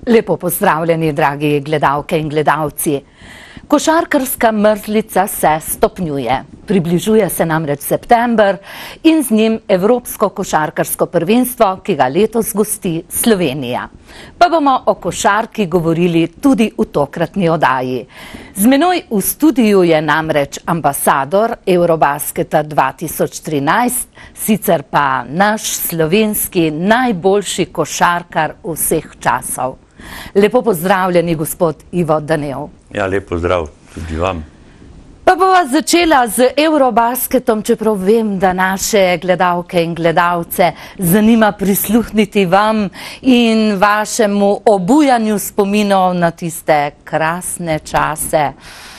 Lepo pozdravljeni, dragi gledalke in gledalci. Košarkarska mrzlica se stopnjuje. Približuje se namreč september in z njim Evropsko košarkarsko prvenstvo, ki ga letos gosti Slovenija. Pa bomo o košarki govorili tudi v tokratni oddaji. Z menoj v studiu je namreč ambasador Eurobasketa 2013, sicer pa naš slovenski najboljši košarkar vseh časov. Lepo pozdravljeni, gospod Ivo Danev. Ja, lep pozdrav tudi vam. Pa bova začela z Eurobasketom, čeprav vem, da naše gledalke in gledalce zanima prisluhniti vam in vašemu obujanju spominov na tiste krasne čase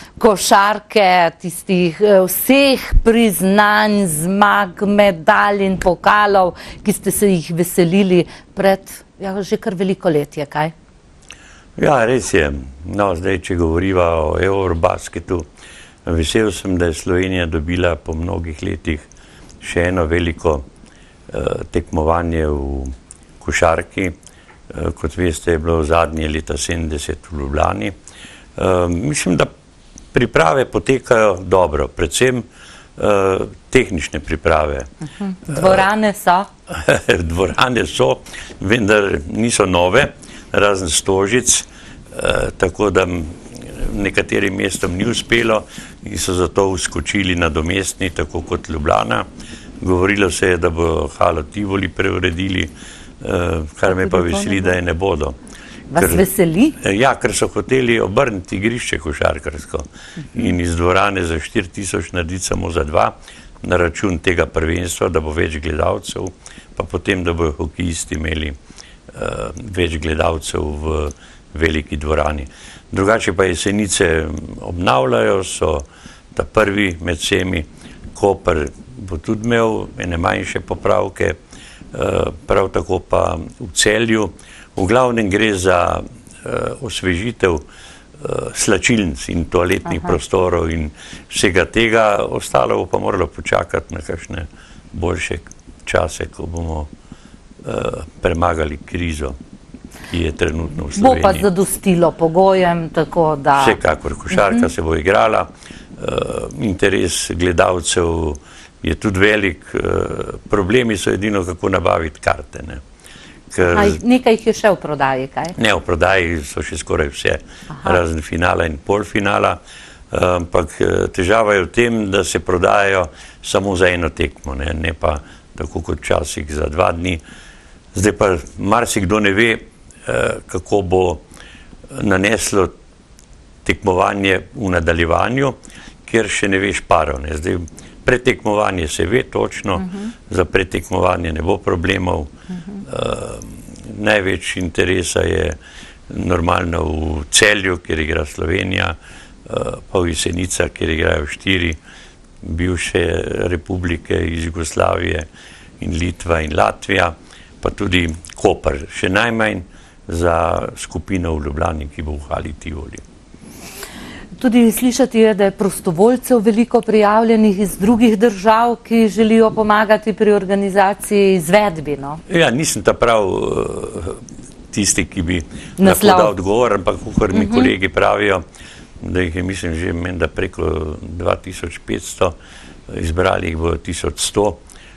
košarke, tistih vseh priznanj, zmag, medalj in pokalov, ki ste se jih veselili pred že kar veliko let, je kaj? Ja, res je. No, zdaj, če govoriva o Eurobasketu, vesel sem, da je Slovenija dobila po mnogih letih še eno veliko tekmovanje v košarki. Kot veste, je bilo zadnje leta 70 v Ljubljani. Mislim, da priprave potekajo dobro, predvsem tehnične priprave. Dvorane so? Dvorane so, vendar niso nove, razen Stožic, tako da nekaterim mestom ni uspelo in so zato uskočili nadomestni, tako kot Ljubljana. Govorilo se je, da bo halo Tivoli preuredili, kar me pa veseli, da je ne bodo. Vas veseli? Ja, ker so hoteli obrniti igrišče košarkarsko in iz dvorane za 4000 narediti samo za 2 na račun tega prvenstva, da bo več gledalcev, pa potem, da bojo hokejisti imeli več gledalcev v veliki dvorani. Drugače pa Jesenice obnavljajo, so ta prvi med vsemi. Koper bo tudi imel ene manjše popravke, prav tako pa v Celju. V glavnem gre za osvežitev slačilnic in toaletnih prostorov in vsega tega. Ostalo bo pa moralo počakati na kakšne boljše čase, ko bomo premagali krizo, ki je trenutno v Sloveniji. Bo pa zadostilo pogojem, tako da... Vsekakor, košarka se bo igrala, interes gledalcev je tudi velik, problemi so edino, kako nabaviti karte, ne. Nekaj jih je še v prodaji, kaj? Ne, v prodaji so še skoraj vse, razen finala in polfinala, ampak težava je v tem, da se prodajajo samo za eno tekmo, ne pa tako kot včasih za 2 dni. Zdaj pa marsikdo ne ve, kako bo naneslo tekmovanje v nadaljevanju, ker še ne veš parov. Zdaj, predtekmovanje se ve točno, za predtekmovanje ne bo problemov. Največ interesa je normalno v Celju, kjer igra Slovenija, pa v Jesenicah, kjer igrajo 4 bivše republike iz Jugoslavije in Litva in Latvija, pa tudi Koper, še najmanj za skupino v Ljubljani, ki bo v hali Tivoli. Tudi slišati je, da je prostovoljcev veliko prijavljenih iz drugih držav, ki želijo pomagati pri organizaciji izvedbi, no? Ja, nisem ta prav tisti, ki bi lahko dal odgovor, ampak kakor mi kolegi pravijo, da jih je, mislim, že menda preko 2500, izbrali jih bo 1100.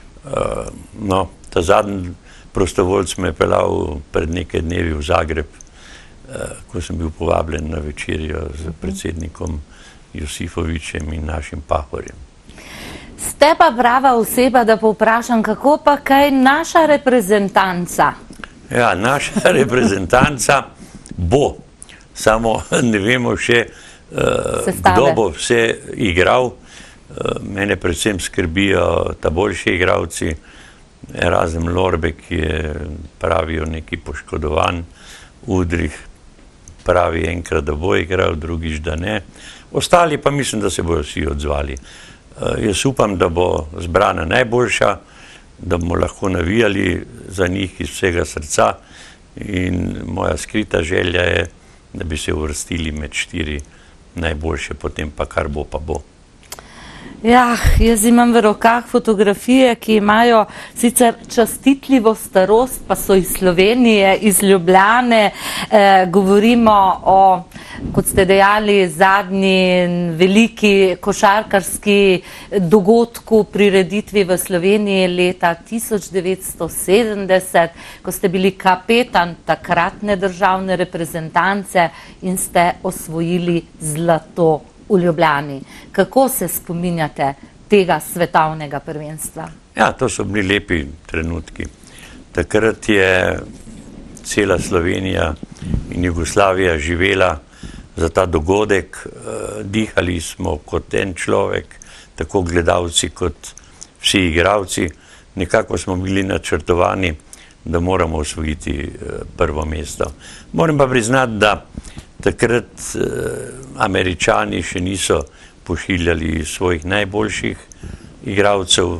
No, ta zadnji prostovoljc me je peljal pred nekaj dnevi v Zagreb, ko sem bil povabljen na večerjo z predsednikom Josifovičem in našim Pahorjem. Ste pa prava oseba, da povprašam, kako pa kaj naša reprezentanca? Ja, naša reprezentanca bo, samo ne vemo še, kdo bo vse igral. Mene predvsem skrbijo ta boljši igralci, razen Lorbe, ki je pravijo neki poškodovan, Udrih pravi enkrat, da bo igral, drugič, da ne. Ostali pa mislim, da se bojo vsi odzvali. Jaz upam, da bo zbrana najboljša, da bomo lahko navijali za njih iz vsega srca in moja skrita želja je, da bi se uvrstili med 4 najboljše, potem pa kar bo, pa bo. Ja, jaz imam v rokah fotografije, ki imajo sicer častitljivo starost, pa so iz Slovenije, iz Ljubljane. Govorimo o, kot ste dejali, zadnji veliki košarkarski dogodku, prireditvi v Sloveniji leta 1970, ko ste bili kapetan takratne državne reprezentance in ste osvojili zlato v Ljubljani. Kako se spominjate tega svetovnega prvenstva? Ja, to so bili lepi trenutki. Takrat je cela Slovenija in Jugoslavija živela za ta dogodek. Dihali smo kot en človek, tako gledalci kot vsi igralci. Nekako smo bili načrtovani, da moramo osvojiti prvo mesto. Moram pa priznati, da takrat Američani še niso pošiljali svojih najboljših igralcev,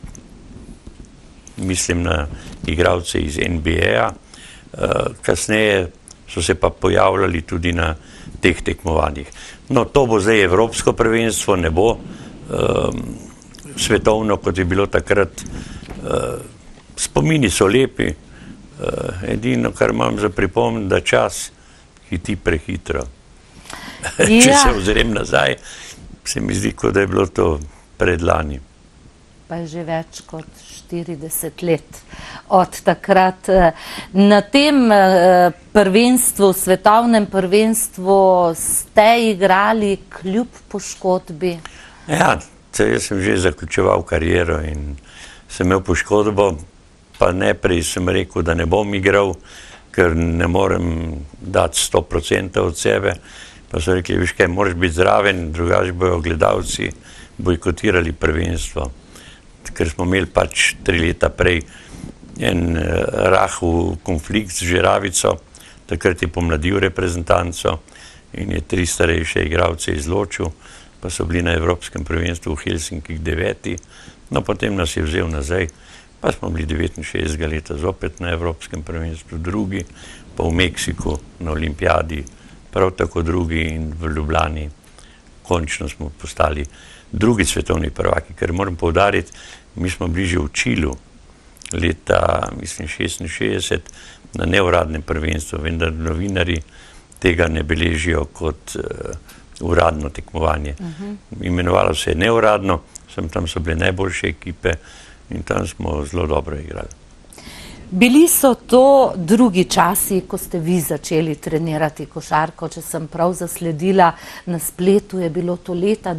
mislim na igralce iz NBA-ja. Kasneje so se pa pojavljali tudi na teh tekmovanjih. No, to bo zdaj evropsko prvenstvo, ne bo svetovno, kot je bilo takrat. Spomini so lepi, edino, kar imam za pripomniti, da čas hiti prehitro. Če se ozrem nazaj, se mi zdi, kot da je bilo to predlani. Pa je že več kot 40 let od takrat. Na tem prvenstvu, svetovnem prvenstvu ste igrali kljub poškodbi? Ja, jaz sem že zaključeval kariero in sem imel poškodbo, pa najprej sem rekel, da ne bom igral, ker ne morem dati 100% od sebe. Pa so rekli, viš kaj, moraš biti zraven, drugače bojo gledalci bojkotirali prvenstvo. Ker smo imeli pač 3 leta prej en rahel konflikt z Žeravico, takrat je pomladil reprezentanco in je 3 starejše igralce izločil, pa so bili na evropskem prvenstvu v Helsinkih 9. No, potem nas je vzel nazaj. Pa smo bili 69 leta zopet na evropskem prvenstvu, drugi, pa v Meksiku na olimpijadi, prav tako drugi in v Ljubljani. Končno smo postali drugi svetovni prvaki, ker moram poudariti, mi smo bili že v Čilu leta, mislim, 66 na neuradnem prvenstvu, vendar novinari tega ne beležijo kot uradno tekmovanje. Imenovalo se je neuradno, tam so bile najboljše ekipe, in tam smo zelo dobro igrali. Bili so to drugi časi, ko ste vi začeli trenirati košarko. Če sem prav zasledila, na spletu je bilo to leta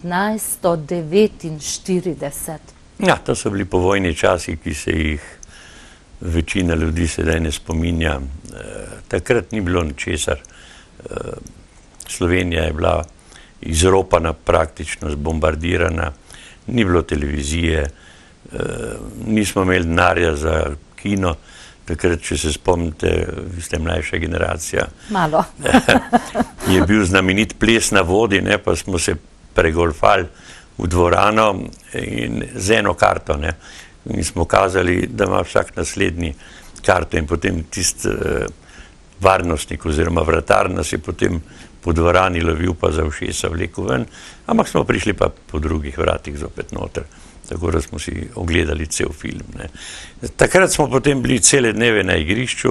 1949. Ja, to so bili povojni časi, ki se jih večina ljudi sedaj ne spominja. Takrat ni bilo ničesar. Slovenija je bila izropana, praktično zbombardirana, ni bilo televizije, nismo imeli denarja za kino, takrat, če se spomnite, vi ste mlajša generacija. Malo. Je bil znamenit ples na vodi, pa smo se pregolfali v dvorano in z eno karto. In smo kazali, da ima vsak naslednji karto in potem tisti varnostnik oziroma vratar nas je potem po dvorani lovil pa za ušesa vlekel ven, ampak smo prišli pa po drugih vratih zopet noter. Tako da smo si ogledali cel film. Takrat smo potem bili cele dneve na igrišču,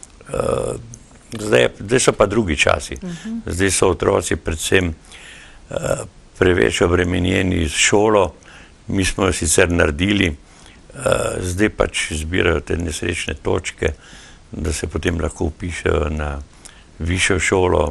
zdaj so pa drugi časi. Zdaj so otroci predvsem preveč obremenjeni s šolo, mi smo jo sicer naredili, zdaj pač zbirajo te nesrečne točke, da se potem lahko vpišejo na višjo šolo.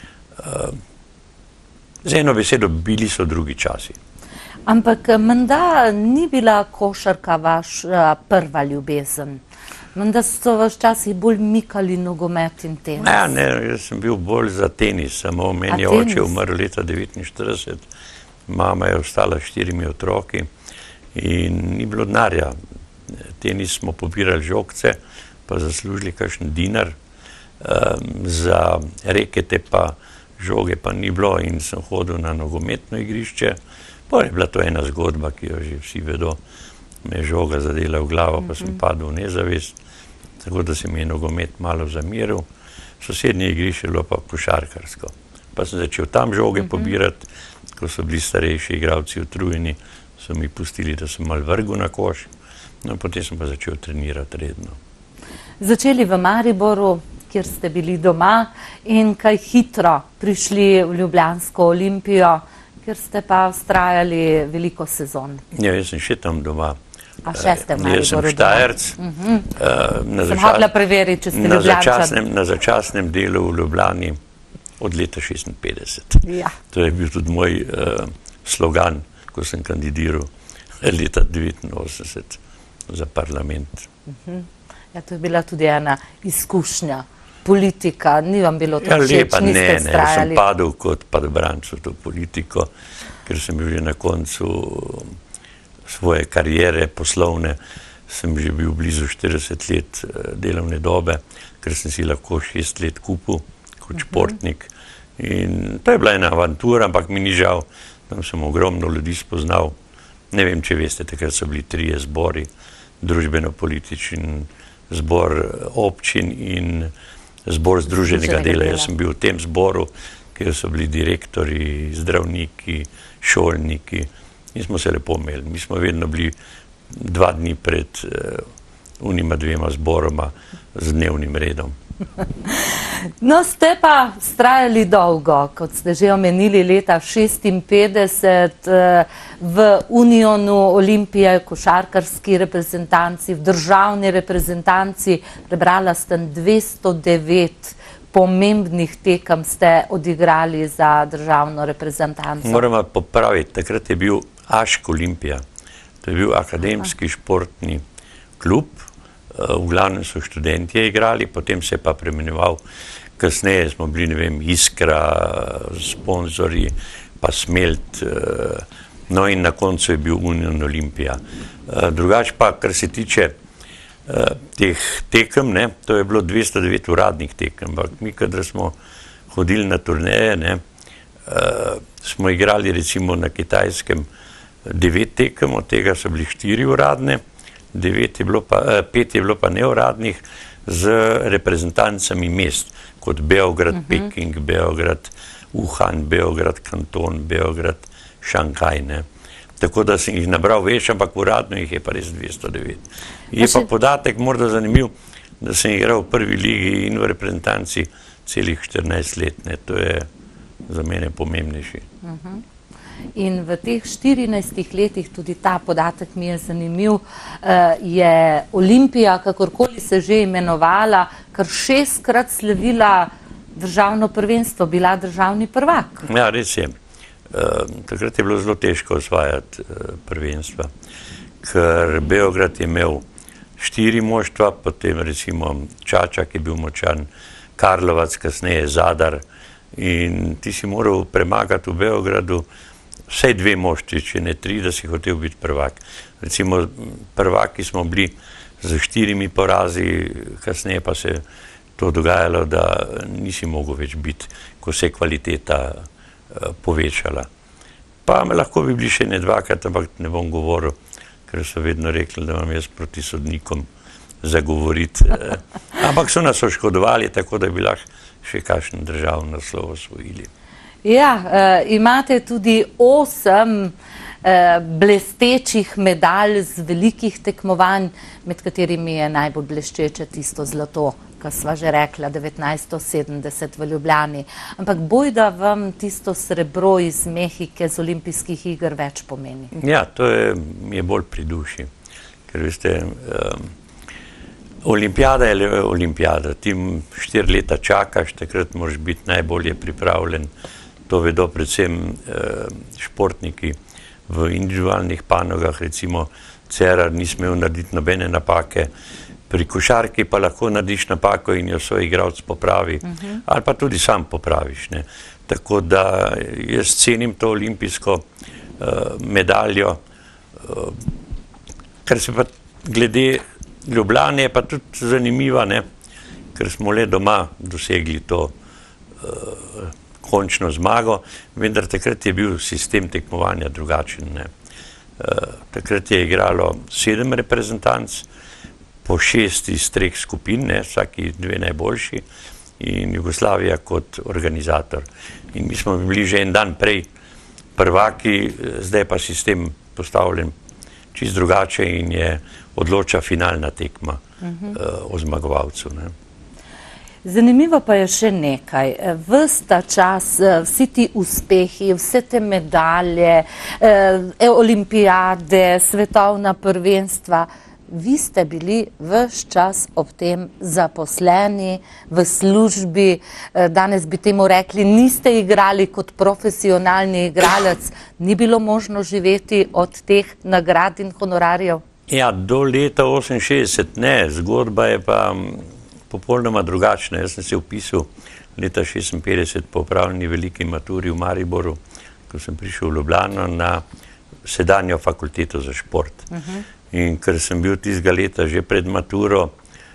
Z eno besedo, bili so drugi časi. Ampak menda ni bila košarka vaša prva ljubezen. Menda so vaš časi bolj mikali nogomet in tenis. Ja, ne, jaz sem bil bolj za tenis, samo meni je oče umrl leta 1949, mama je ostala s 4 otroki in ni bilo denarja. Tenis smo pobirali žogce, pa zaslužili kakšen dinar, za rekete pa žoge pa ni bilo in sem hodil na nogometno igrišče. Pa je bila to ena zgodba, ki jo že vsi vedo, me je žoga zadela v glavo, pa sem padel v nezavest, tako da se mi je nogomet malo zamiril. Sosednje igrišče je bilo pa košarkarsko. Pa sem začel tam žoge pobirati ko so bili starejši igralci utrujeni, so mi pustili, da sem malo vrgel na koš, no potem sem pa začel trenirati redno. Začeli v Mariboru, kjer ste bili doma, in kaj hitro prišli v Ljubljansko Olimpijo, kjer ste pa vztrajali veliko sezon. Ja, jaz sem še tam doma. A še ste v Mariboru doma? Jaz sem Štajerc. Sem hotela preveriti, če ste Ljubljančan. Na začasnem delu v Ljubljani od leta 56. Ja. To je bil tudi moj slogan, ko sem kandidiral leta 89 za parlament. Ja, to je bila tudi ena izkušnja. Politika, ni vam bilo to všeč, lepa, niste ne, vztrajali? sem padel kot padobranc v to politiko, ker sem bil že na koncu svoje kariere poslovne, sem že bil blizu 40 let delovne dobe, ker sem si lahko 6 let kupil kot športnik. In to je bila ena avantura, ampak mi ni žal, tam sem ogromno ljudi spoznal. Ne vem, če veste, takrat so bili 3 zbori, družbeno-politični zbor občin in zbor združenega dela. Jaz sem bil v tem zboru, kjer so bili direktori, zdravniki, šolniki in smo se lepo imeli. Mi smo vedno bili 2 dni pred unima 2 zboroma z dnevnim redom. No, ste pa vztrajali dolgo, kot ste že omenili, leta 56 v Unionu Olimpije, košarkarski reprezentanci, v državni reprezentanci, prebrala ste 209 pomembnih tekem ste odigrali za državno reprezentanco. Moramo popraviti, takrat je bil Ašk Olimpija, to je bil akademski športni klub. V glavnem so študentje igrali, potem se je pa preimenoval, kasneje smo bili, ne vem, Iskra, sponzorji, pa Smelt, no in na koncu je bil Union Olimpija. Drugače pa, kar se tiče teh tekem, ne, to je bilo 209 uradnih tekem, ampak mi, kadar smo hodili na turneje, ne, smo igrali recimo na Kitajskem 9 tekem, od tega so bili 4 uradne, 5 je bilo pa neuradnih z reprezentancami mest, kot Beograd, Peking, Beograd, Wuhan, Beograd, Kanton, Beograd, Šanghaj, ne. Tako da sem jih nabral več, ampak uradno jih je pa res 209. Je pa podatek morda zanimiv, da sem igral v prvi ligi in v reprezentanci celih 14 let, ne. To je za mene pomembnejši. In v teh 14 letih, tudi ta podatek mi je zanimiv, je Olimpija, kakorkoli se že imenovala, kar 6-krat slavila državno prvenstvo, bila državni prvak. Ja, res je. Takrat je bilo zelo težko osvajati prvenstva, ker Beograd je imel 4 moštva, potem recimo Čačak je bil močan, Karlovac, kasneje Zadar, in ti si moral premagati v Beogradu vsaj 2 moštvi, če ne 3, da si hotel biti prvak. Recimo prvaki smo bili z 4 porazi, kasneje pa se to dogajalo, da nisi mogel več biti, ko se je kvaliteta povečala. Pa lahko bi bili še ne 2krat, ampak ne bom govoril, ker so vedno rekli, da imam jaz proti sodnikom zagovoriti. Ampak so nas oškodovali, tako da bi lahko še kakšen državni naslov osvojili. Ja, imate tudi 8 blestečih medalj z velikih tekmovanj, med katerimi je najbolj bleščeče tisto zlato, kar sva že rekla, 1970 v Ljubljani. Ampak bojda vam tisto srebro iz Mehike z olimpijskih iger več pomeni. Ja, to mi je bolj pri duši, ker veste, olimpijada je le olimpijada, ti 4 leta čakaš, takrat moraš biti najbolje pripravljen. To vedo predvsem športniki v individualnih panogah, recimo Cerar ni smel narediti nobene napake, pri košarki pa lahko narediš napako in jo soigralec popravi, ali pa tudi sam popraviš, ne. Tako da jaz cenim to olimpijsko medaljo, kar se pa glede Ljubljane je pa tudi zanimiva, ne, ker smo le doma dosegli to končno zmago, vendar takrat je bil sistem tekmovanja drugačen, ne. Takrat je igralo 7 reprezentanc, po 6 iz 3 skupin, ne, vsaki 2 najboljši, in Jugoslavija kot organizator. In mi smo bili že en dan prej prvaki, zdaj pa sistem postavljen čist drugače in je odloča finalna tekma o zmagovalcu. Ne. Zanimivo pa je še nekaj. Ves ta čas, vsi ti uspehi, vse te medalje, olimpijade, svetovna prvenstva, vi ste bili ves čas ob tem zaposleni v službi, danes bi temu rekli, niste igrali kot profesionalni igralec, ni bilo možno živeti od teh nagrad in honorarjev? Ja, do leta 68 ne, zgodba je pa popolnoma drugačna. Jaz sem se vpisal leta 56 po opravljeni veliki maturi v Mariboru, ko sem prišel v Ljubljano na sedanjo fakulteto za šport. In ker sem bil tistega leta že pred maturo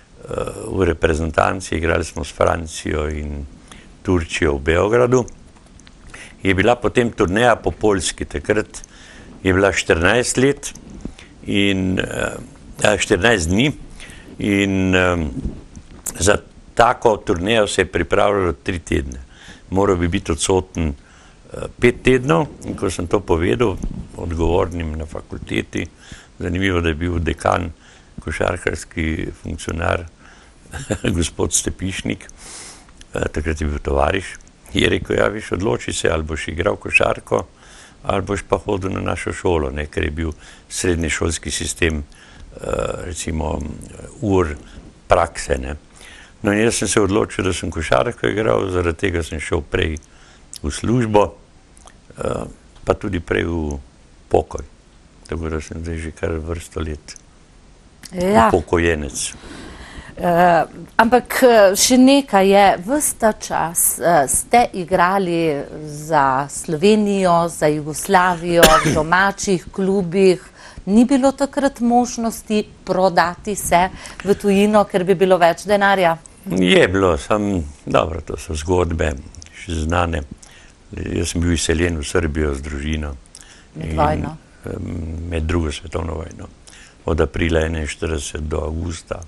v reprezentanci, igrali smo s Francijo in Turčijo v Beogradu, je bila potem turneja po Poljski. Takrat je bila 14 let in 14 dni in za tako turnejo se je pripravljalo 3 tedne. Moral bi biti odsoten 5 tednov in ko sem to povedal odgovornim na fakulteti, zanimivo, da je bil dekan, košarkarski funkcionar, gospod Stepišnik, takrat je bil tovariš, je rekel, ja, viš, odloči se, ali boš igral košarko, ali boš pa hodil na našo šolo, ne, ker je bil srednješolski sistem, recimo, ur prakse, ne. No in jaz sem se odločil, da sem košarko igral, zaradi tega sem šel prej v službo, pa tudi prej v pokoj. Tako da sem zdaj že kar vrsto let upokojenec. Ampak še nekaj je, ves ta čas ste igrali za Slovenijo, za Jugoslavijo, v domačih klubih. Ni bilo takrat možnosti prodati se v tujino, ker bi bilo več denarja? Je bilo, dobro, to so zgodbe še znane. Jaz sem bil izseljen v Srbijo z družino. Med vojno? Med drugo svetovno vojno. Od aprila 41 do avgusta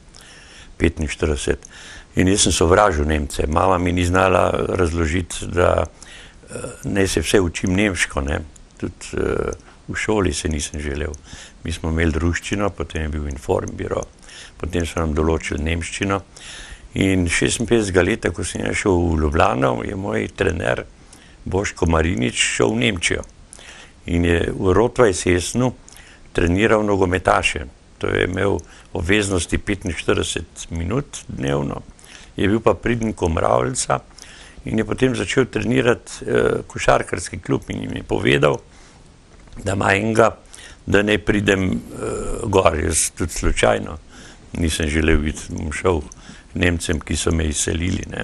45. In jaz sem sovražil Nemce. Mama mi ni znala razložiti, da naj se vse učim nemško, ne. Tudi v šoli se nisem želel. Mi smo imeli ruščino, potem je bil informbiro, potem so nam določili nemščino. In 56. leta, ko sem šel v Ljubljano, je moj trener Boško Marinič šel v Nemčijo. In je v Rotweiss-Essenu treniral nogometaše. To je imel obveznosti 45 minut dnevno. Je bil pa pridn Komravljica in je potem začel trenirati košarkarski klub in jim je povedal, da ima enega, da ne pridem gor. Jaz tudi slučajno nisem želel biti, bom šel Nemcem, ki so me izselili, ne.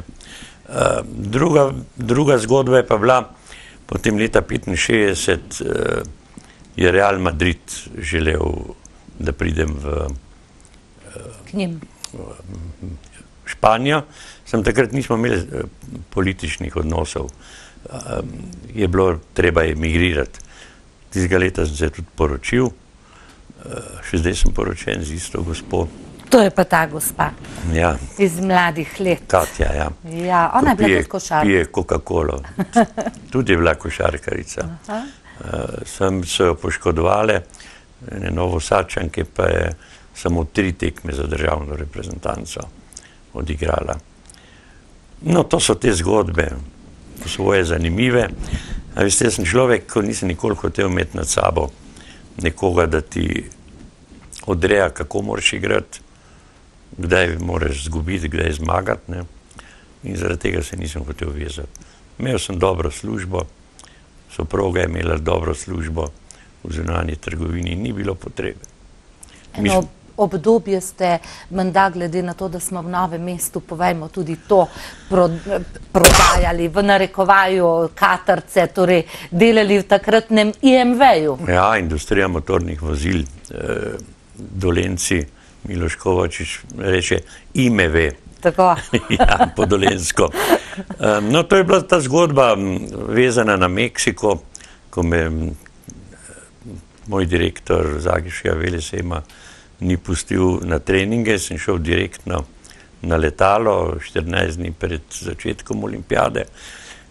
Druga zgodba je pa bila, potem leta 65 je Real Madrid želel, da pridem k njim. V Španijo. Takrat nismo imeli političnih odnosov. Je bilo treba emigrirati. Tistega leta sem se tudi poročil. Še zdaj sem poročen z isto gospo. To je pa ta gospa. Ja. Iz mladih let. Katja, ja. Ja, ona je bila tudi košarka. Pije Coca-Colo. Tudi je bila košarkarica. Sem se jo poškodovale, ene Novosadčanke pa je samo 3 tekme za državno reprezentanco odigrala. No, to so te zgodbe, svoje zanimive. A veste, jaz sem človek, ko nisem nikoli hotel imeti nad sabo nekoga, da ti odreja, kako moraš igrati, kdaj moraš zgubiti, kdaj zmagati, ne. In zaradi tega se nisem hotel vezati. Imel sem dobro službo, soproga je imela dobro službo v zunanji trgovini, ni bilo potrebe. Eno obdobje ste menda, glede na to, da smo v Novem mestu, povejmo tudi to, prodajali v narekovaju Katarce, torej delali v takratnem IMV-ju. Ja, industrija motornih vozil, Dolenci, Miloš Kovačič reče IMV. Tako. Ja, po dolensko. No, to je bila ta zgodba vezana na Meksiko, ko me moj direktor Zagrebškega velesejma ni pustil na treninge, sem šel direktno na letalo 14 dni pred začetkom olimpijade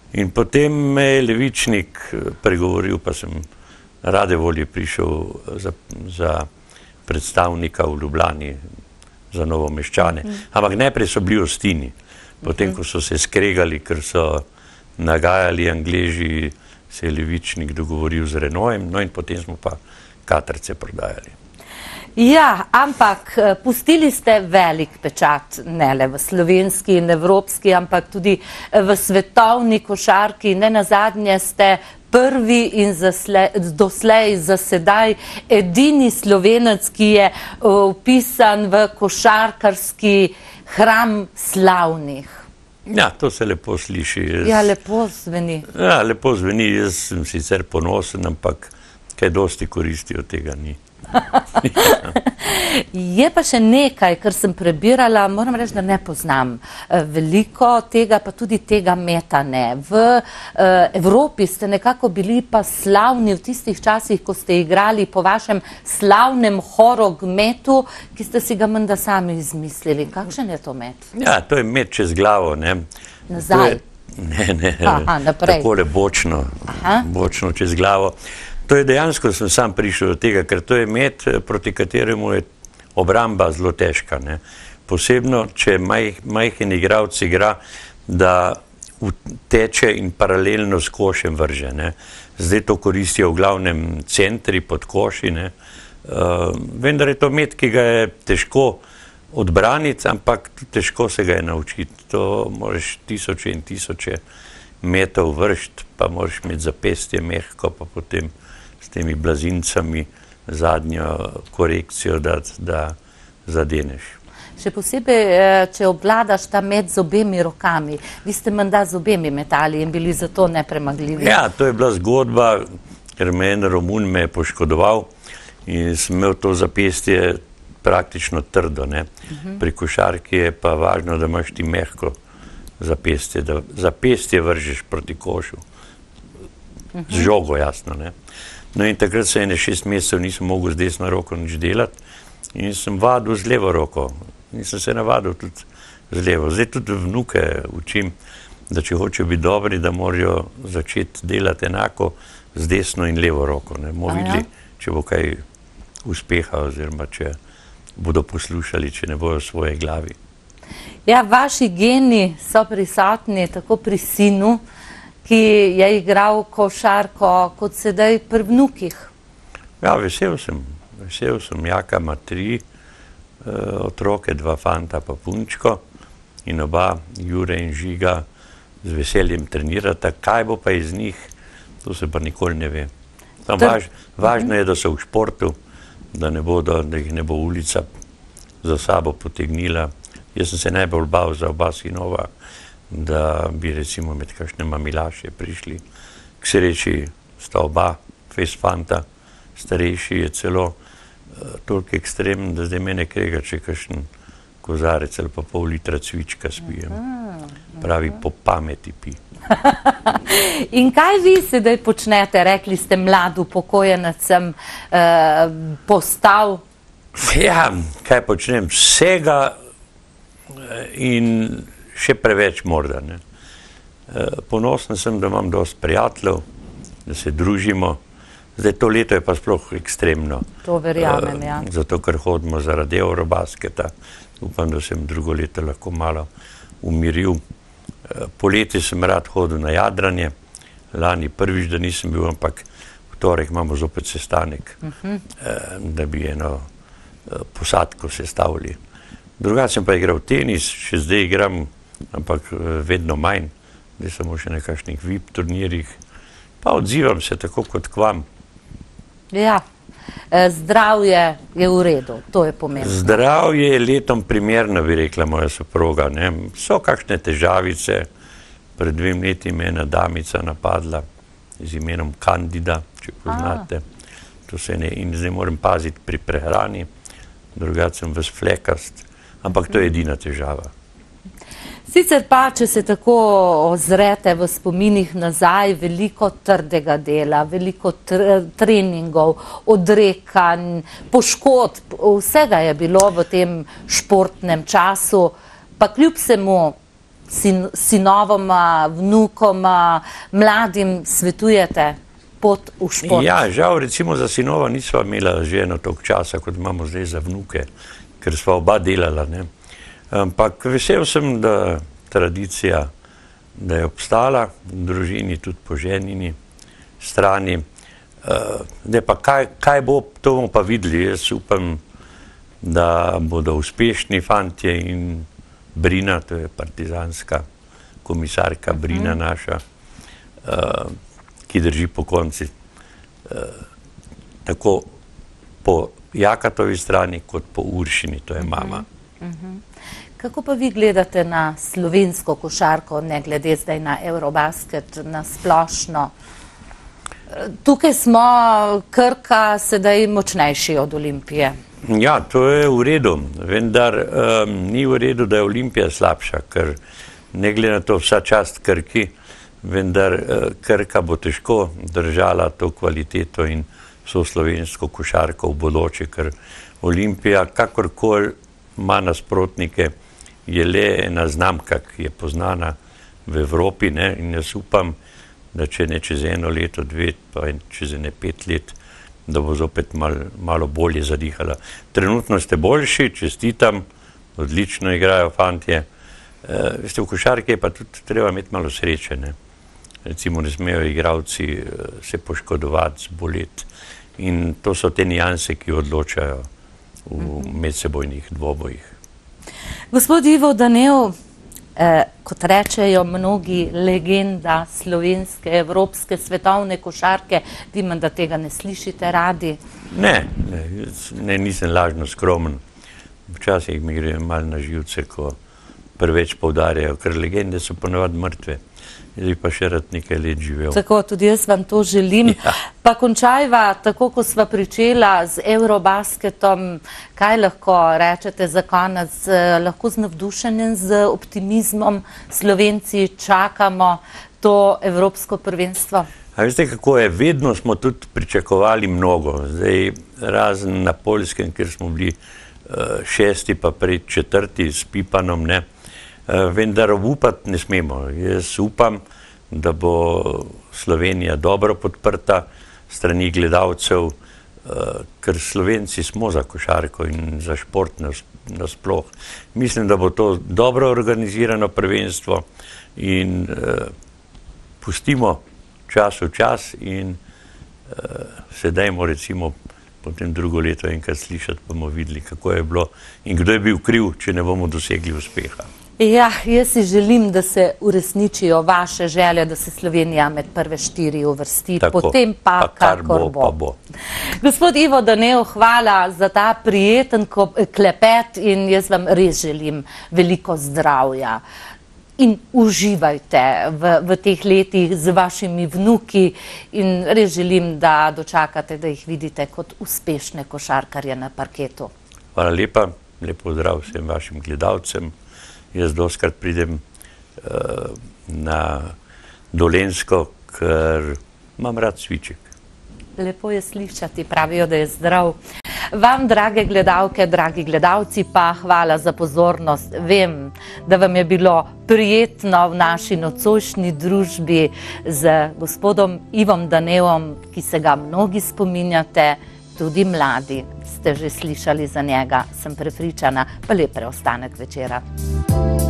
In potem me je Levičnik pregovoril, pa sem rade volje prišel za predstavnika v Ljubljani, za Novomeščane. Ampak najprej so bili Ostini. Potem, ko so se skregali, ker so nagajali Angleži, se je Levičnik dogovoril z Renaultom, no in potem smo pa Katrce prodajali. Ja, ampak pustili ste velik pečat, ne le v slovenski in evropski, ampak tudi v svetovni košarki. Ne nazadnje ste prvi in doslej za sedaj edini Slovenec, ki je vpisan v košarkarski hram slavnih. Ja, to se lepo sliši. Ja, lepo zveni. Ja, lepo zveni. Jaz sem sicer ponosen, ampak kaj dosti koristi od tega ni. Je pa še nekaj, kar sem prebirala, moram reči, da ne poznam veliko tega, pa tudi tega meta ne. V Evropi ste nekako bili pa slavni v tistih časih, ko ste igrali po vašem slavnem horogmetu, ki ste si ga menda sami izmislili. Kakšen je to met? Ja, to je met čez glavo, ne. Nazaj? Ne, Aha, naprej. Takole bočno čez glavo. To je dejansko, sem sam prišel do tega, ker to je met, proti kateremu je obramba zelo težka, ne. Posebno, če majhen igralec igra, da teče in paralelno s košem vrže, ne. Zdaj to koristijo v glavnem centri pod koši, ne. Vendar je to met, ki ga je težko odbraniti, ampak težko se ga je naučiti. To moraš tisoče in tisoče metov vršiti, pa moraš imeti zapestje mehko, pa potem s temi blazincami zadnjo korekcijo, da zadeneš. Še posebej, če obvladaš ta met z obemi rokami. Vi ste menda z obemi metali in bili zato nepremagljivi. Ja, to je bila zgodba, ker me en Romun me je poškodoval in sem imel to zapestje praktično trdo, ne. Pri košarki je pa važno, da imaš ti mehko zapestje, da zapestje vržeš proti košu. Z žogo, jasno, ne. No in takrat se 6 mesecev nisem mogel z desno roko nič delati in sem vadil z levo roko. In sem se navadil tudi z levo. Zdaj tudi vnuke učim, da če hočejo biti dobri, da morajo začeti delati enako z desno in levo roko, ne. Bomo videli, če bo kaj uspeha oziroma če bodo poslušali, če ne bojo v svoje glavi. Ja, vaši geni so prisotni tako pri sinu, ki je igral košarko, kot sedaj pri vnukih. Ja, vesel sem. Jaka ima 3 otroke, 2 fanta pa punčko in oba, Jure in Žiga, z veseljem trenirata. Kaj bo pa iz njih, to se pa nikoli ne ve. Važno je, da so v športu, da jih ne bo ulica za sabo potegnila. Jaz sem se najbolj bal za oba sinova, da bi recimo med kakšne mamilaše prišli. K sreči sta oba fejs fanta, starejši je celo toliko ekstremen, da zdaj mene krega, če kakšen kozarec ali pa pol litra cvička spijem. Pravi, po pameti pi. In kaj vi sedaj počnete? Rekli ste, mlad upokojenec sem postal. Ja, kaj počnem? Vsega in še preveč morda, ne. Ponosen sem, da imam dosti prijateljev, da se družimo. Zdaj to leto je pa sploh ekstremno. To verjamem, ja. Zato, ker hodimo zaradi Eurobasketa. Upam, da sem drugo leto lahko malo umiril. Poleti sem rad hodil na jadranje. Lani prvič, da nisem bil, ampak v torek imamo zopet sestanek, da bi eno posadko sestavili. Drugače sem pa igral tenis, še zdaj igram, ampak vedno manj, zdaj samo še na kakšnih VIP turnirjih, pa odzivam se tako kot k vam. Ja, zdravje je v redu, to je pomembno. Zdravje je letom primerno, bi rekla moja soproga, ne. So kakšne težavice, pred 2 leti me je ena damica napadla z imenom Kandida, če poznate. To se ne, in zdaj moram paziti pri prehrani, drugače sem ves flekast, ampak to je edina težava. Sicer pa, če se tako ozrete v spominih nazaj, veliko trdega dela, veliko treningov, odrekanj, poškodb, vsega je bilo v tem športnem času, pa kljub vsemu sinovoma, vnukoma, mladim svetujete pot v šport? Ja, žal recimo za sinova nisva imela že eno toliko časa, kot imamo zdaj za vnuke, ker sva oba delala, ne. Ampak vesel sem, da tradicija, da je obstala v družini, tudi po ženini strani. Ne, pa kaj bo, to bomo pa videli. Jaz upam, da bodo uspešni fantje in Brina, to je partizanska komisarka Brina naša, ki drži pokonci tako po Jakatovi strani, kot po Uršini, to je mama. Kako pa vi gledate na slovensko košarko, ne glede zdaj na Eurobasket, na splošno? Tukaj smo, Krka, sedaj močnejši od Olimpije. Ja, to je v redu, vendar ni v redu, da je Olimpija slabša, ker ne glede na to vsa čast Krki, vendar Krka bo težko držala to kvaliteto in vso slovensko košarko v bodoče, ker Olimpija kakorkoli ima nasprotnike, je le ena znamka, ki je poznana v Evropi, ne, in jaz upam, da če ne čez eno leto, dve, pa čez 5 let, da bo zopet malo bolje zadihala. Trenutno ste boljši, čestitam, odlično igrajo fantje. Veste, v košarki je pa tudi treba imeti malo sreče, ne. Recimo ne smejo igralci se poškodovati, zboleti. In to so te nijanse, ki odločajo v medsebojnih dvobojih. Gospod Ivo Danel, kot rečejo mnogi, legenda slovenske, evropske, svetovne košarke, vi menda tega ne slišite radi? Ne, nisem lažno skromen. Včasih mi gre malo na živce, ko preveč poudarjajo, ker legende so ponavadi mrtve. Zdaj pa še rad nekaj let živel. Tako, tudi jaz vam to želim. Ja. Pa končajva, tako ko sva pričela z Eurobasketom, kaj lahko rečete za konec? Lahko z navdušenjem, z optimizmom Slovenci čakamo to evropsko prvenstvo? A veste, kako je? Vedno smo tudi pričakovali mnogo. Zdaj, razen na Poljskem, kjer smo bili 6. pa prej 4. s Pipanom, ne. Vendar upati ne smemo. Jaz upam, da bo Slovenija dobro podprta strani gledalcev, ker Slovenci smo za košarko in za šport nasploh. Mislim, da bo to dobro organizirano prvenstvo in pustimo čas v čas in se dajmo recimo potem drugo leto enkrat slišati, pa bomo videli, kako je bilo in kdo je bil kriv, če ne bomo dosegli uspeha. Ja, jaz si želim, da se uresničijo vaše želje, da se Slovenija med prve 4 uvrsti, potem pa kakor bo. Gospod Ivo Danel, hvala za ta prijeten klepet in jaz vam res želim veliko zdravja. In uživajte v teh letih z vašimi vnuki in res želim, da dočakate, da jih vidite kot uspešne košarkarje na parketu. Hvala lepa, lepo zdrav vsem vašim gledalcem. Jaz dostikrat pridem na Dolenjsko, ker imam rad cviček. Lepo je slišati, pravijo, da je zdrav. Vam, drage gledalke, dragi gledalci, pa hvala za pozornost. Vem, da vam je bilo prijetno v naši nocojšnji družbi z gospodom Ivom Danelom, ki se ga mnogi spominjate, tudi mladi ste že slišali za njega, sem prepričana, pa lep preostanek večera.